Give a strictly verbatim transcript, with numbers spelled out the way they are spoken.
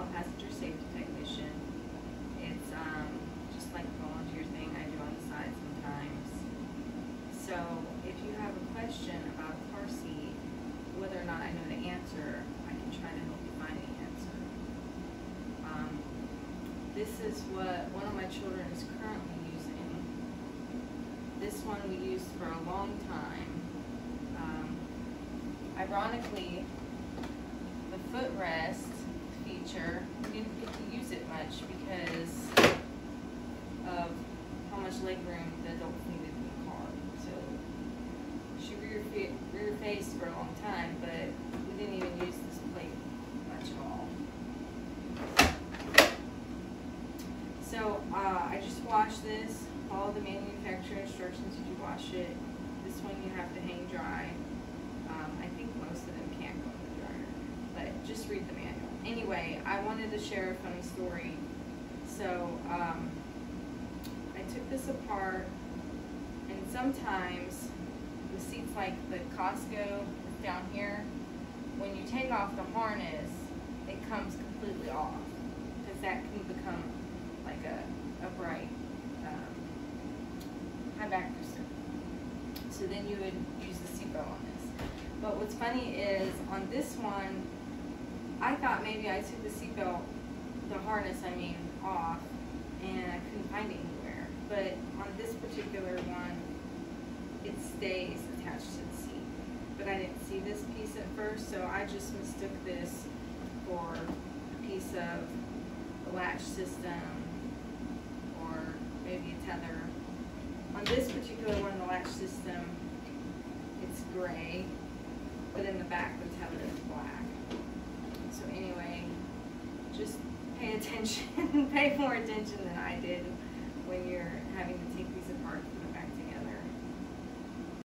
Michelle, passenger safety technician. It's um, just like a volunteer thing I do on the side sometimes. So if you have a question about a car seat, whether or not I know the answer, I can try to help you find the answer. Um, this is what one of my children is currently using. This one we used for a long time. Um, ironically, the footrest feature, we didn't get to use it much because of how much leg room the adults needed in the car. So she rear, rear faced for a long time, but we didn't even use this plate much at all. So uh, I just washed this. Follow the manufacturer instructions as you wash it. This one you have to hang dry. Um, I think most of them can't go in the dryer, but just read the manual. Anyway, I wanted to share a funny story. So um, I took this apart, and sometimes the seats like the Costco down here, when you take off the harness, it comes completely off, because that can become like a upright um, high back booster. So then you would use the seatbelt on this. But what's funny is on this one, I thought maybe I took the seatbelt, the harness I mean, off, and I couldn't find it anywhere. But on this particular one, it stays attached to the seat. But I didn't see this piece at first, so I just mistook this for a piece of the latch system or maybe a tether. On this particular one, the latch system, it's gray, but in the back the tether is black. So anyway, just pay attention, pay more attention than I did when you're having to